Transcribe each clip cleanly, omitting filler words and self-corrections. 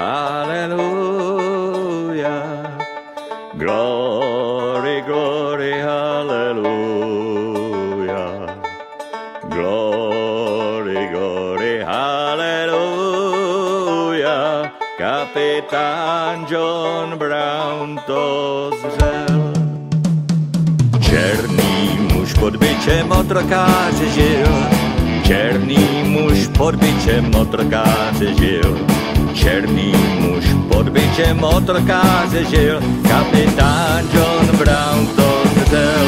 hallelujah. Glory, glory, hallelujah. Glory, glory, hallelujah. Kapitán John Brown to zřel. Černý muž pod bičem otrokáře žil. Černý muž pod bičem otrokáře žil. Černý muž pod bičem otrokáře žil. Kapitán John Brown to zřel.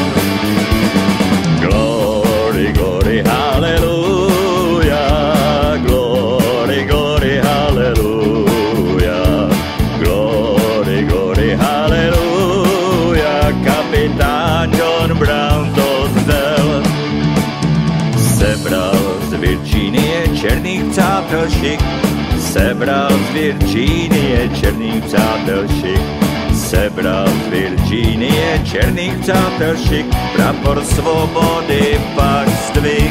Glory, glory, hallelujah. Glory, glory, hallelujah. Glory, glory, hallelujah. Kapitán John Brown to zřel. Sebral z Virginie černých přátelšik. Sebral z Virginie černých přátelšik. Sebral z Virginie černých přátelšik. Prapor svobody pak zdvih.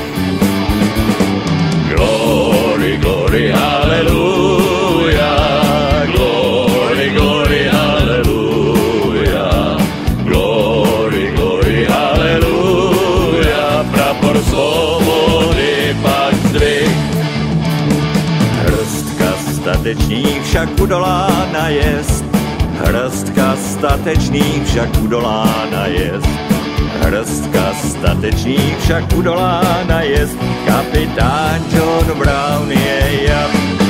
Glory, glory, hallelujah. Glory, glory, hallelujah. Glory, glory, hallelujah. Prapor svobody pak zdvih. Hrstka statečných však udolána jest. Hrstka statečných však udolána jest. Hrstka statečných však udolána jest. Kapitán John Brown je jab.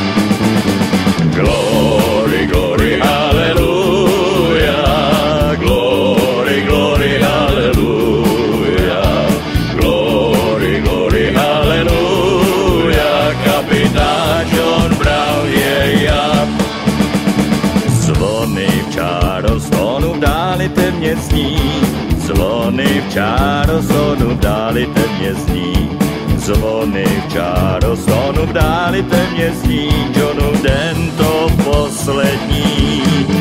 Glory, glory, hallelujah. Glory, glory, hallelujah. Glory, glory, hallelujah. Kapitán John Brown je jab. Zvony v čárosonu v dáli temně zní. Zvony v čárosonu v dáli temně zní. Zvony v čárosonu v dáli temně zní. Johnu den to poslední.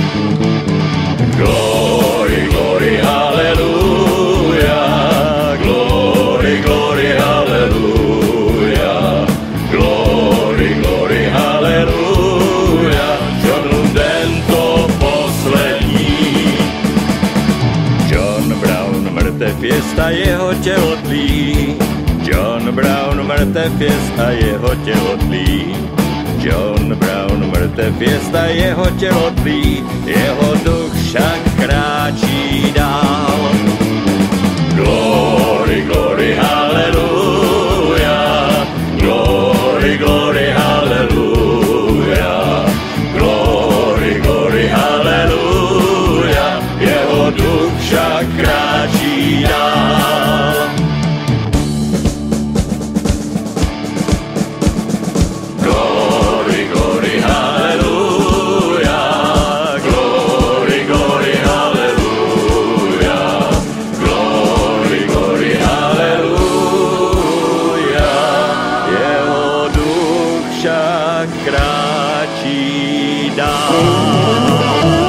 Glory, glory, hallelujah. Glory, glory, hallelujah. Glory, glory, hallelujah. Johnu den to poslední. John Brown mrtev jest a jeho tělo tlí. John Brown mrtev jest a jeho tělo tlí. John Brown mrtev jest a jeho tělo tlí. Jeho duch však kráčí dál. Glory, glory, hallelujah. Glory, glory, hallelujah. Glory, glory, hallelujah. Jeho duch však kráčí dál. Glory, glory, hallelujah. Glory, glory, hallelujah. Glory, glory, hallelujah. Jeho duch však kráčí dál.